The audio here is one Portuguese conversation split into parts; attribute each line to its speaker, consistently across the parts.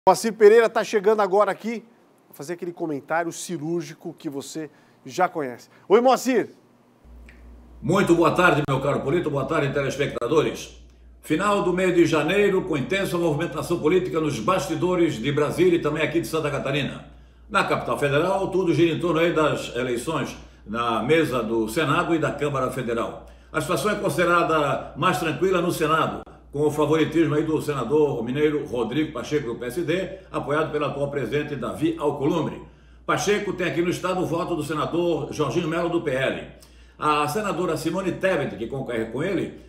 Speaker 1: Moacir Pereira está chegando agora aqui para fazer aquele comentário cirúrgico que você já conhece. Oi, Moacir.
Speaker 2: Muito boa tarde, meu caro Polito, boa tarde, telespectadores. Final do mês de janeiro, com intensa movimentação política nos bastidores de Brasília e também aqui de Santa Catarina. Na capital federal, tudo gira em torno aí das eleições na mesa do Senado e da Câmara Federal. A situação é considerada mais tranquila no Senado, com o favoritismo aí do senador mineiro Rodrigo Pacheco, do PSD, apoiado pelo atual presidente Davi Alcolumbre. Pacheco tem aqui no estado o voto do senador Jorginho Melo, do PL. A senadora Simone Tebet, que concorre com ele,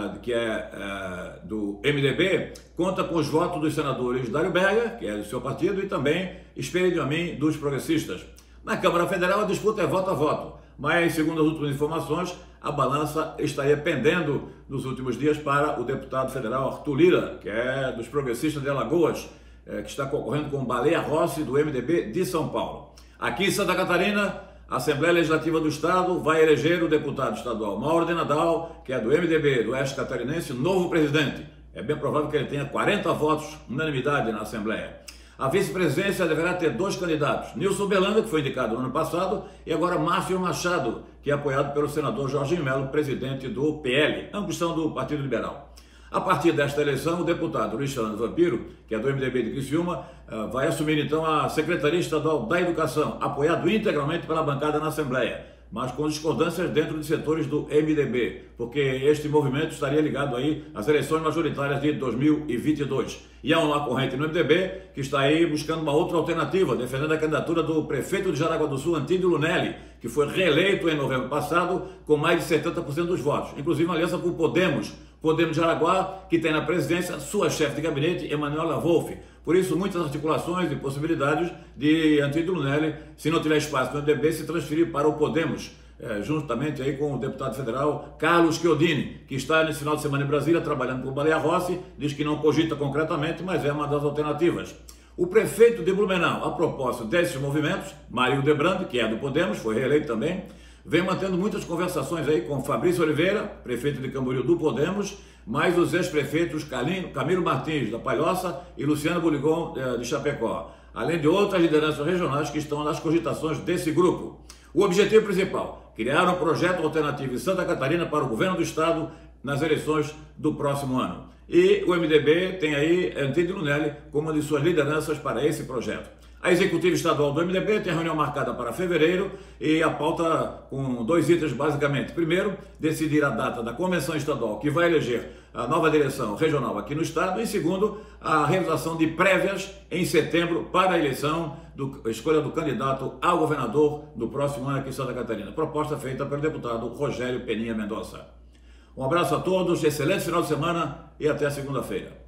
Speaker 2: do MDB, conta com os votos dos senadores Dário Berger, que é do seu partido, e também Espírito Amin, dos progressistas. Na Câmara Federal, a disputa é voto a voto, mas, segundo as últimas informações, a balança estaria pendendo nos últimos dias para o deputado federal Arthur Lira, que é dos progressistas de Alagoas, que está concorrendo com Baleia Rossi, do MDB de São Paulo. Aqui em Santa Catarina, a Assembleia Legislativa do Estado vai eleger o deputado estadual Mauro de Nadal, que é do MDB, do Oeste Catarinense, novo presidente. É bem provável que ele tenha 40 votos, unanimidade na Assembleia. A vice-presidência deverá ter 2 candidatos, Nilson Belanda, que foi indicado no ano passado, e agora Márcio Machado, que é apoiado pelo senador Jorginho Melo, presidente do PL, ambos são do Partido Liberal. A partir desta eleição, o deputado Luiz Fernando Vampiro, que é do MDB de Criciúma, vai assumir então a Secretaria Estadual da Educação, apoiado integralmente pela bancada na Assembleia, mas com discordâncias dentro de setores do MDB, porque este movimento estaria ligado aí às eleições majoritárias de 2022. E há uma corrente no MDB que está aí buscando uma outra alternativa, defendendo a candidatura do prefeito de Jaraguá do Sul, Antídio Lunelli, que foi reeleito em novembro passado com mais de 70% dos votos, inclusive uma aliança com o Podemos de Jaraguá, que tem na presidência sua chefe de gabinete, Emanuela Wolff. Por isso, muitas articulações e possibilidades de Antídio Lunelli, se não tiver espaço no MDB, se transferir para o Podemos, juntamente aí com o deputado federal Carlos Chiodini, que está nesse final de semana em Brasília, trabalhando com Baleia Rossi, diz que não cogita concretamente, mas é uma das alternativas. O prefeito de Blumenau, a propósito desses movimentos, Mário Debrando, que é do Podemos, foi reeleito também, vem mantendo muitas conversações aí com Fabrício Oliveira, prefeito de Camboriú do Podemos, mais os ex-prefeitos Camilo Martins, da Palhoça, e Luciano Boligon, de Chapecó, além de outras lideranças regionais que estão nas cogitações desse grupo. O objetivo principal, criar um projeto alternativo em Santa Catarina para o governo do estado nas eleições do próximo ano. E o MDB tem aí Antídio Lunelli como uma de suas lideranças para esse projeto. A executiva estadual do MDB tem a reunião marcada para fevereiro e a pauta com 2 itens basicamente. Primeiro, decidir a data da convenção estadual que vai eleger a nova direção regional aqui no estado. E segundo, a realização de prévias em setembro para a eleição, a escolha do candidato ao governador do próximo ano aqui em Santa Catarina. Proposta feita pelo deputado Rogério Peninha Mendonça. Um abraço a todos, excelente final de semana e até segunda-feira.